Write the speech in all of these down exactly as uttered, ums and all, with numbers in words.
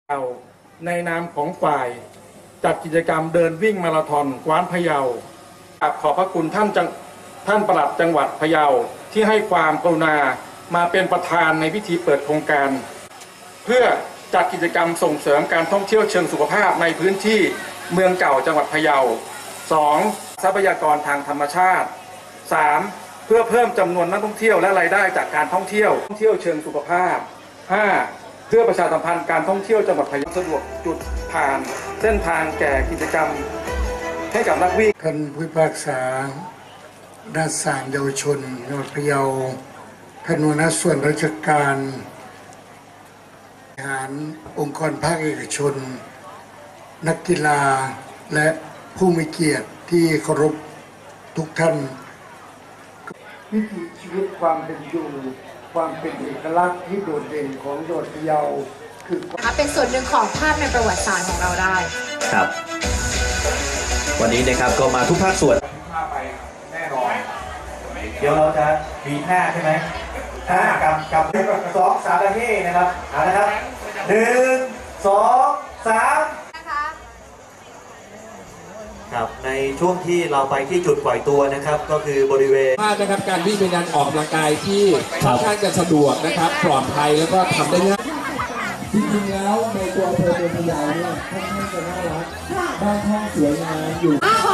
เราในนามของฝ่ายจัดกิจกรรมเดินวิ่งมาราธอนกว้านพะเยาขอบพระคุณท่านท่านปลัดจังหวัดพะเยาที่ให้ความกรุณามาเป็นประธานในพิธีเปิดโครงการ เพื่อจัดกิจกรรมส่งเสริมการท่องเที่ยวเชิงสุขภาพในพื้นที่เมืองเก่าจังหวัดพะเยา สอง. ทรัพยากรทางธรรมชาติ สาม. เพื่อเพิ่มจำนวนนักท่องเที่ยวและรายได้จากการท่องเที่ยวท่องเที่ยวเชิงสุขภาพ ห้า. เพื่อประชาสัมพันธ์การท่องเที่ยวจังหวัดพะเยาสะดวกจุดผ่านเส้นทางแก่กิจกรรมให้กับนักวิ่งท่านผู้พิพากษาด้านศาลเยาวชนจังหวัดพะเยาท่านหัวหน้าส่วนราชการบริหารองค์กรภาคเอกชนนักกีฬาและผู้มีเกียรติที่เคารพทุกท่านวิถีชีวิตความเป็นอยู่ความเป็นเอกลักษณ์ที่โดดเด่นของจังหวัดพะเยาคือเป็นส่วนหนึ่งของภาพในประวัติศาสตร์ของเราได้ครับวันนี้นะครับก็มาทุกภาคส่วนมาไปแน่นอนเดี๋ยวเราจะมีท่าใช่ไหมท่ากับกับสองสามนาทีนะครับเอาละครับหนึ่งสองสามครับในช่วงที่เราไปที่จุดปล่อยตัวนะครับก็คือบริเวณภาพนะครับการวิ่งเป็นการออกกำลังกายที่ค่อนข้างจะสะดวกนะครับปลอดภัยแล้วก็ทำได้ง่ายจริงๆแล้วในตัวอำเภอเมืองพะเยาเนี่ยค่อนข้างจะน่ารักบ้านห้องสวยงามอยู่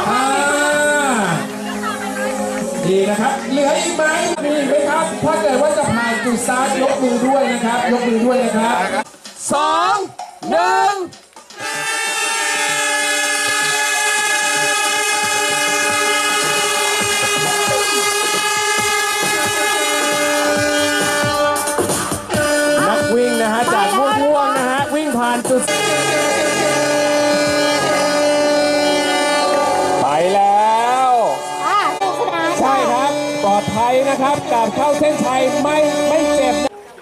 ดีนะครับเหลืออีกไหมมีไหมครับถ้าเกิดว่าจะผ่านจุดสตาร์ทยกมือด้วยนะครับยกมือด้วยนะครับสองหนึ่งวิ่งนะฮะจากม่วงๆนะฮะวิ่งผ่านจุดไปแล้วใช่ครับปลอดภัยนะครับกลับเข้าเส้นชัยไม่ไม่เจ็บ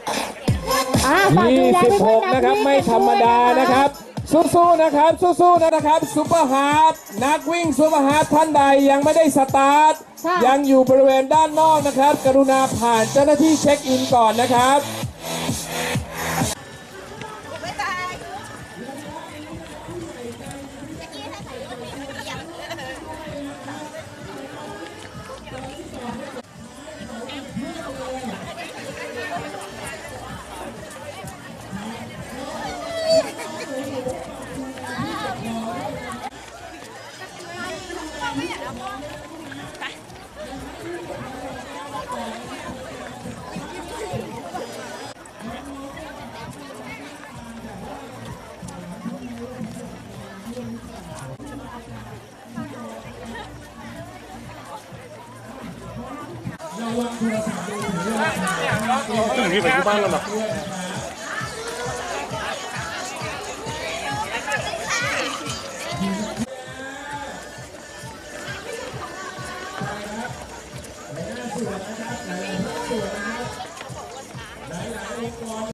ยี่สิบหกนะครับไม่ธรรมดานะครับสู้ๆนะครับสู้ๆนะครับซุปเปอร์ฮาร์ดนักวิ่งซุปเปอร์ฮาร์ดท่านใดยังไม่ได้สตาร์ทยังอยู่บริเวณด้านนอกนะครับกรุณาผ่านเจ้าหน้าที่เช็คอินก่อนนะครับนี่ไปที่บ้านแล้วหรอ